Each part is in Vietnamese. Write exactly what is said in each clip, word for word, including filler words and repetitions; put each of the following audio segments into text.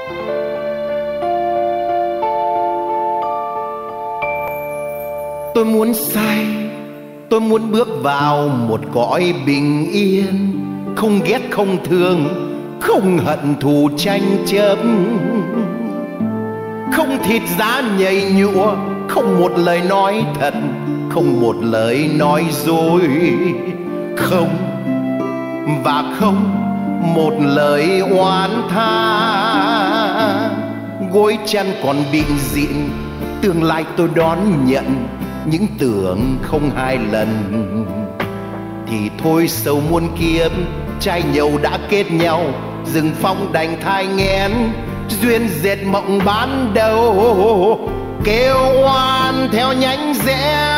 Tôi muốn say, tôi muốn bước vào một cõi bình yên, không ghét không thương, không hận thù tranh chấp, không thịt giá nhầy nhụa, không một lời nói thật, không một lời nói dối, không và không một lời oán tha. Gối chăn còn bịn dịn, tương lai tôi đón nhận những tưởng không hai lần. Thì thôi sầu muôn kiếp, trai nhầu đã kết nhau, rừng phong đành thai nghén, duyên dệt mộng ban đầu kêu oan theo nhánh rẽ.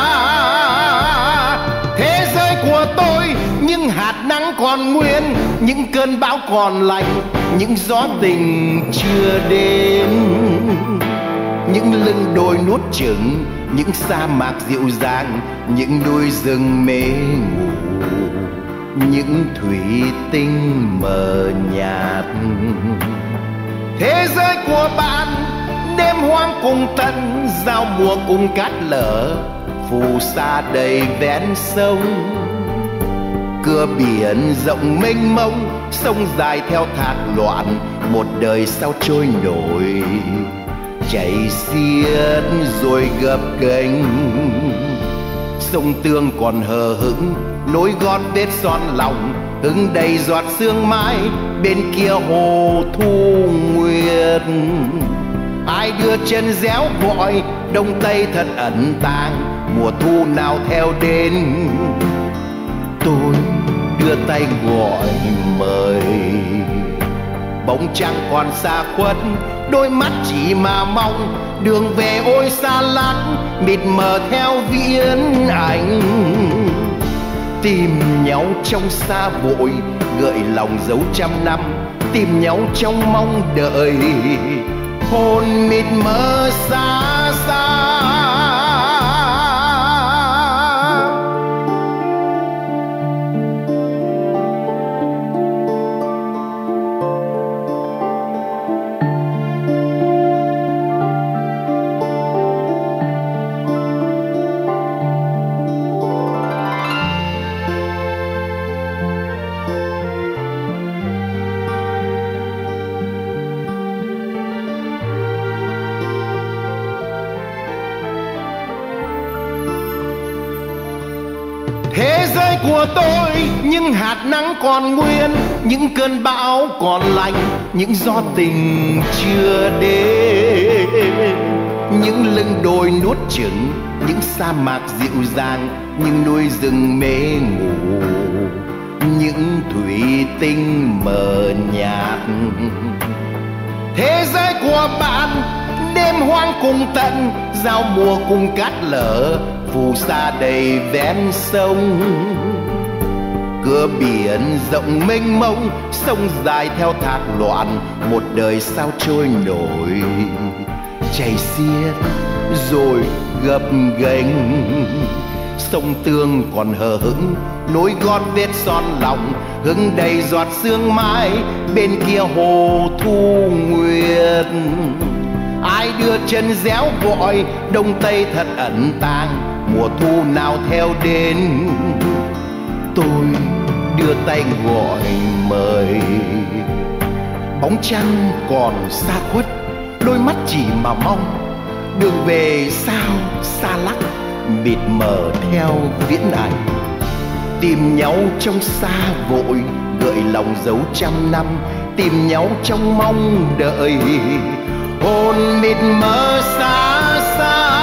Thế giới của tôi những hạt nắng còn nguyên, những cơn bão còn lạnh, những gió tình chưa đến, những lưng đồi nuốt chửng, những sa mạc dịu dàng, những núi rừng mê ngủ, những thủy tinh mờ nhạt. Thế giới của bạn đêm hoang cùng tận, giao mùa cùng cát lở, phù sa đầy ven sông. Cửa biển rộng mênh mông, sông dài theo thác loạn, một đời sao trôi nổi, chảy xiết rồi gập ghềnh. Sông Tương còn hờ hững, nối gót vết son lòng, hứng đầy giọt sương mai, bên kia hồ thu nguyệt. Ai đưa chân réo gọi, đông tây thật ẩn tàng, mùa thu nào theo đến. Tôi đưa tay gọi mời, bóng trăng còn xa khuất, đôi mắt chỉ mà mong, đường về ôi xa lắc, mịt mờ theo viễn ảnh. Tìm nhau trong xa vội, gợi lòng dấu trăm năm, tìm nhau trong mong đợi, hồn mịt mờ xa xa. Thế giới của tôi những hạt nắng còn nguyên, những cơn bão còn lạnh, những gió tình chưa đến, những lưng đồi nuốt chửng, những sa mạc dịu dàng, những núi rừng mê ngủ, những thủy tinh mờ nhạt. Thế giới của bạn đêm hoang cùng tận, giao mùa cùng cát lở, phù sa đầy ven sông. Cửa biển rộng mênh mông, sông dài theo thác loạn, một đời sao trôi nổi, chảy xiết rồi gập ghềnh. Sông Tương còn hờ hững, nối gót vết son lòng, hứng đầy giọt sương mai, bên kia hồ thu nguyệt. Ai đưa chân réo gọi, đông tây thật ẩn tàng, mùa thu nào theo đến. Tôi đưa tay gọi mời, bóng trăng còn xa khuất, đôi mắt chỉ mà mong, đường về sao xa lắc, mịt mờ theo viễn ảnh. Tìm nhau trong xa vội, gợi lòng dấu trăm năm, tìm nhau trong mong đợi, hồn mịt mờ xa xa.